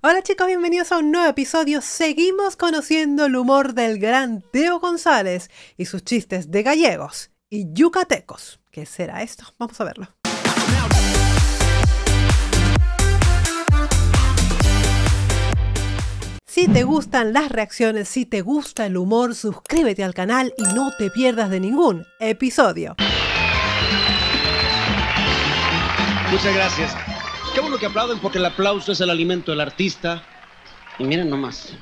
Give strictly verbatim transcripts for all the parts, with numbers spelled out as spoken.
Hola chicos, bienvenidos a un nuevo episodio. Seguimos conociendo el humor del gran Teo González y sus chistes de gallegos y yucatecos. ¿Qué será esto? Vamos a verlo. Si te gustan las reacciones, si te gusta el humor, suscríbete al canal y no te pierdas de ningún episodio. Muchas gracias. Qué bueno que aplauden porque el aplauso es el alimento del artista. Y miren nomás.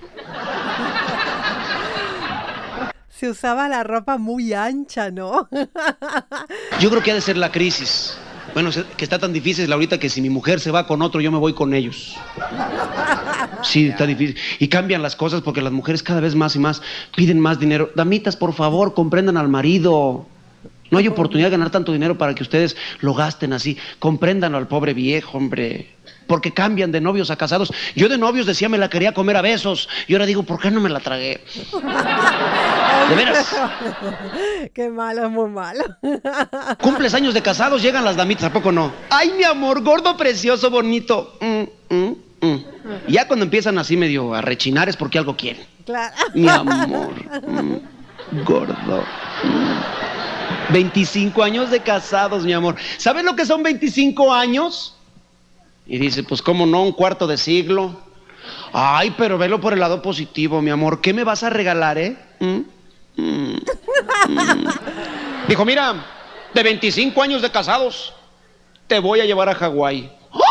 Se usaba la ropa muy ancha, ¿no? Yo creo que ha de ser la crisis. Bueno, que está tan difícil ahorita que si mi mujer se va con otro, yo me voy con ellos. Sí, está difícil. Y cambian las cosas porque las mujeres cada vez más y más piden más dinero. Damitas, por favor, comprendan al marido. No hay oportunidad de ganar tanto dinero para que ustedes lo gasten así. Compréndanlo al pobre viejo, hombre. Porque cambian de novios a casados. Yo de novios decía me la quería comer a besos. Y ahora digo, ¿por qué no me la tragué? De veras. Qué malo, es muy malo. Cumples años de casados, llegan las damitas, ¿a poco no? Ay, mi amor, gordo, precioso, bonito. Mm, mm, mm. Y ya cuando empiezan así medio a rechinar es porque algo quieren. Claro. Mi amor, mm, gordo. Mm. veinticinco años de casados, mi amor. ¿Sabes lo que son veinticinco años? Y dice, pues cómo no, un cuarto de siglo. Ay, pero velo por el lado positivo, mi amor. ¿Qué me vas a regalar, eh? ¿Mm? Mm. Mm. Dijo, mira, de veinticinco años de casados, te voy a llevar a Hawái.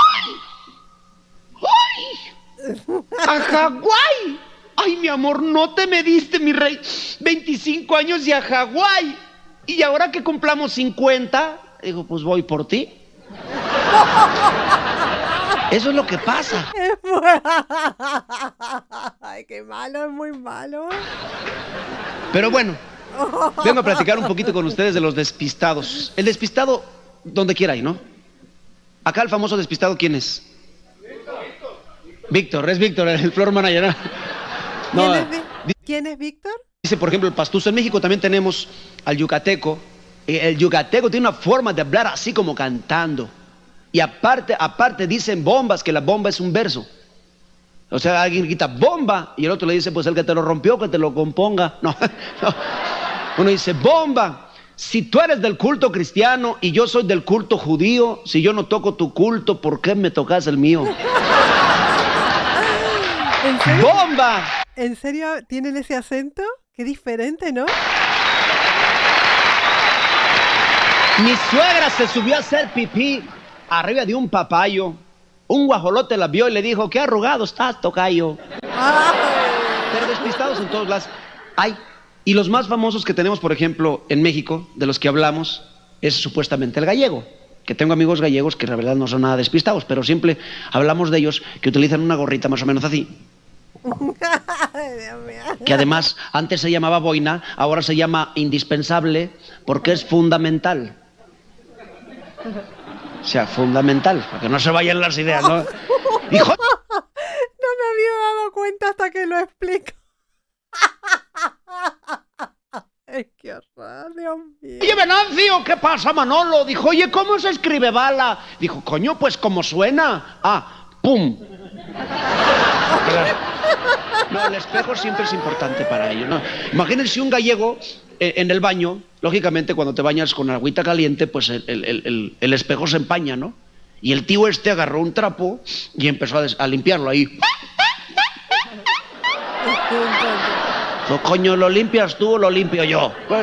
¡Ay! ¡Ay! ¡A Hawái! Ay, mi amor, no te mediste, mi rey. veinticinco años y a Hawái. Y ahora que cumplamos cincuenta, digo, pues voy por ti. Eso es lo que pasa. Ay, qué malo, es muy malo. Pero bueno, vengo a platicar un poquito con ustedes de los despistados. El despistado, donde quiera hay, ¿no? Acá el famoso despistado, ¿quién es? Víctor. Víctor, es Víctor, el floor manager. No, ¿Quién es, ¿quién es Víctor? Dice, por ejemplo, el pastuso. En México también tenemos al yucateco. El yucateco tiene una forma de hablar así como cantando. Y aparte, aparte dicen bombas, que la bomba es un verso. O sea, alguien grita bomba y el otro le dice, pues el que te lo rompió, que te lo componga. No, no. Uno dice, bomba, si tú eres del culto cristiano y yo soy del culto judío, si yo no toco tu culto, ¿por qué me tocas el mío? ¿En serio? ¡Bomba! ¿En serio tienen ese acento? Qué diferente, ¿no? Mi suegra se subió a hacer pipí arriba de un papayo. Un guajolote la vio y le dijo, qué arrugado estás, tocayo. Ay. Pero despistados en todos lados. Ay, y los más famosos que tenemos, por ejemplo, en México, de los que hablamos, es supuestamente el gallego. Que tengo amigos gallegos que la verdad no son nada despistados, pero siempre hablamos de ellos que utilizan una gorrita más o menos así. Ay, Dios mío. Que además antes se llamaba boina, ahora se llama indispensable porque es fundamental. O sea, fundamental, para que no se vayan las ideas, ¿no? Hijo... No me había dado cuenta hasta que lo explico. Ay, qué horror, Dios mío. Oye, Venancio, ¿qué pasa, Manolo? Dijo, oye, ¿cómo se escribe bala? Dijo, coño, pues como suena. Ah, pum. No, el espejo siempre es importante para ellos, ¿no? Imagínense un gallego eh, en el baño, lógicamente cuando te bañas con agüita caliente, pues el, el, el, el espejo se empaña, ¿no? Y el tío este agarró un trapo y empezó a, a limpiarlo ahí. So, coño, ¿lo limpias tú o lo limpio yo? Pues...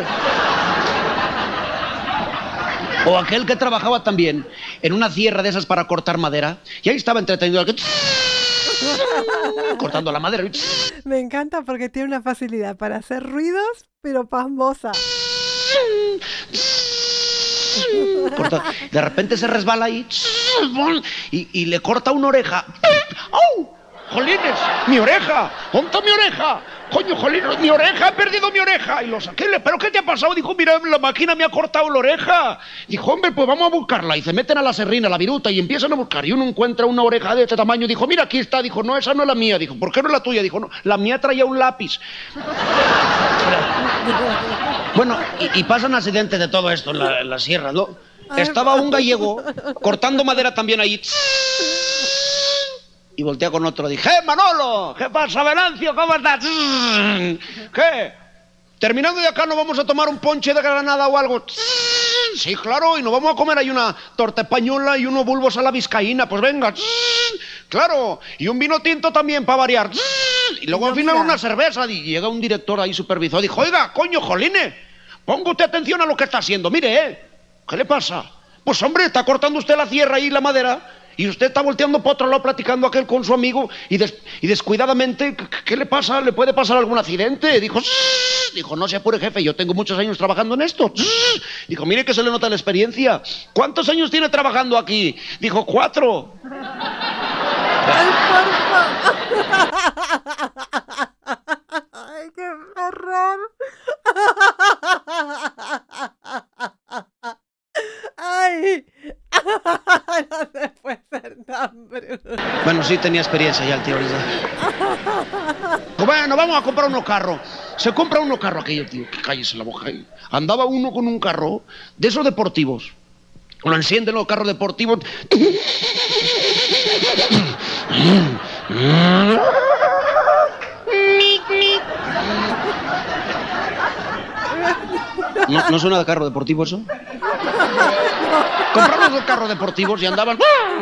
O aquel que trabajaba también en una sierra de esas para cortar madera y ahí estaba entretenido al que... cortando la madera. Me encanta porque tiene una facilidad para hacer ruidos, pero pasmosa. Corta. De repente se resbala ahí y, y le corta una oreja. ¡Oh! ¡Jolines! ¡Mi oreja! ¡Onta mi oreja! ¡Coño, jolines! ¡Mi oreja! ¡He perdido mi oreja! Y lo saqué. ¿Pero qué te ha pasado? Dijo, mira, la máquina me ha cortado la oreja. Dijo, hombre, pues vamos a buscarla. Y se meten a la serrina, a la viruta, y empiezan a buscar. Y uno encuentra una oreja de este tamaño. Dijo, mira, aquí está. Dijo, no, esa no es la mía. Dijo, ¿por qué no es la tuya? Dijo, no, la mía traía un lápiz. Bueno, y, y pasan accidentes de todo esto en la, en la sierra, ¿no? Estaba un gallego cortando madera también ahí. Y voltea con otro. Dije, ¡eh, Manolo! ¿Qué pasa, Venancio? ¿Cómo estás? ¿Qué? Terminando de acá, ¿nos vamos a tomar un ponche de granada o algo? Sí, claro, y nos vamos a comer ahí una torta española y unos bulbos a la vizcaína. Pues venga, claro. Y un vino tinto también, para variar. Y luego al final una cerveza. Y llega un director ahí, supervisor, dijo, oiga, coño, jolines, ponga usted atención a lo que está haciendo. Mire, ¿eh? ¿Qué le pasa? Pues hombre, está cortando usted la sierra y la madera y usted está volteando para otro lado platicando aquel con su amigo y, des y descuidadamente, ¿qué le pasa? ¿Le puede pasar algún accidente? Dijo, Shh". Dijo, no se apure, jefe, yo tengo muchos años trabajando en esto. Shh". Dijo, mire que se le nota la experiencia. ¿Cuántos años tiene trabajando aquí? Dijo, cuatro. Ay, por favor. Ay, qué horror. Ay, no se puede ser tan bruto. Bueno, sí tenía experiencia ya el tío. Bueno, vamos a comprar unos carros. Se compra unos carros aquello, tío. Que cállese la boca. Andaba uno con un carro de esos deportivos. Lo encienden los carros deportivos. ¿No, ¿No suena de carro deportivo eso? Compramos dos carros deportivos y andaban...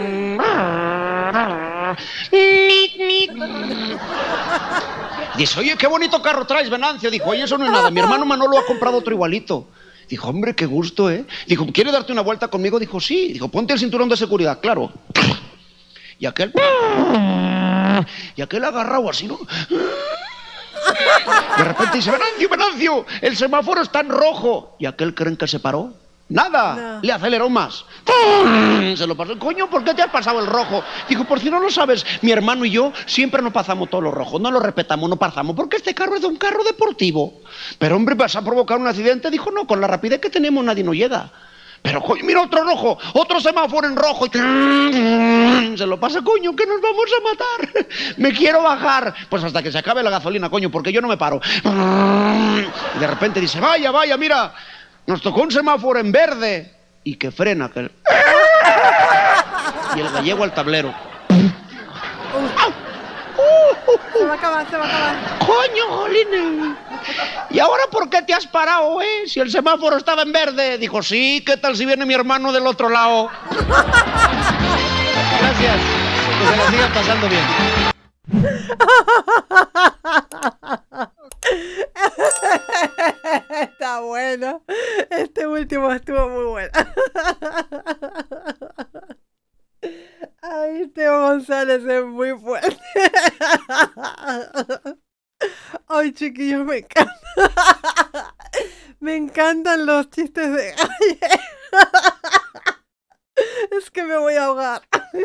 Dice, oye, qué bonito carro traes, Venancio. Dijo, oye, eso no es nada. Mi hermano Manolo ha comprado otro igualito. Dijo, hombre, qué gusto, ¿eh? Dijo, ¿quiere darte una vuelta conmigo? Dijo, sí. Dijo, ponte el cinturón de seguridad, claro. Y aquel... Y aquel agarrado así, ¿no? De repente dice, Venancio, Venancio, el semáforo está en rojo. ¿Y aquel creen que se paró? Nada, no. Le aceleró más. Se lo pasó. Coño, ¿por qué te has pasado el rojo? Dijo, por si no lo sabes, mi hermano y yo siempre nos pasamos todos los rojos. No lo respetamos, no pasamos, porque este carro es de un carro deportivo. Pero hombre, ¿vas a provocar un accidente? Dijo, no, con la rapidez que tenemos nadie nos llega. Pero, coño, mira otro rojo, otro semáforo en rojo. Se lo pasa, coño, que nos vamos a matar. Me quiero bajar. Pues hasta que se acabe la gasolina, coño, porque yo no me paro. Y de repente dice, vaya, vaya, mira, nos tocó un semáforo en verde. Y que frena aquel. Y el gallego al tablero. Se va a acabar, se va a acabar. ¡Coño, jolines! ¿Y ahora por qué te has parado, eh? Si el semáforo estaba en verde. Dijo, sí, ¿qué tal si viene mi hermano del otro lado? Gracias. Que se la sigan pasando bien. Está bueno. Este último estuvo muy bueno. Ay, Teo González es muy fuerte. Ay, chiquillos, me encanta. Me encantan los chistes de Gallego. Es que me voy a ahogar.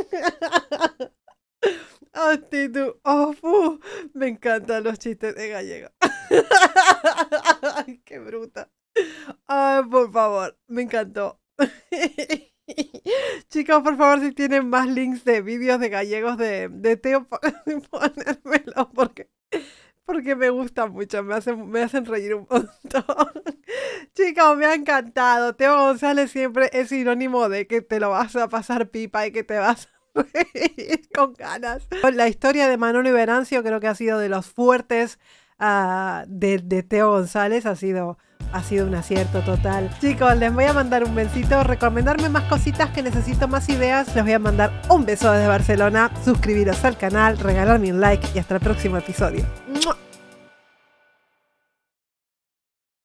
Actitud. Oh, fu. Me encantan los chistes de Gallego. Ay, qué bruta. Ay, por favor, me encantó. Chicos, por favor, si tienen más links de vídeos de gallegos de, de Teo, ponérmelo porque, porque me gustan mucho, me hacen, me hacen reír un montón. Chicos, me ha encantado. Teo González siempre es sinónimo de que te lo vas a pasar pipa y que te vas a reír con ganas. La historia de Manolo y Venancio creo que ha sido de los fuertes uh, de, de Teo González, ha sido... Ha sido un acierto total. Chicos, les voy a mandar un besito, recomendarme más cositas que necesito más ideas. Les voy a mandar un beso desde Barcelona, suscribiros al canal, regalarme un like y hasta el próximo episodio.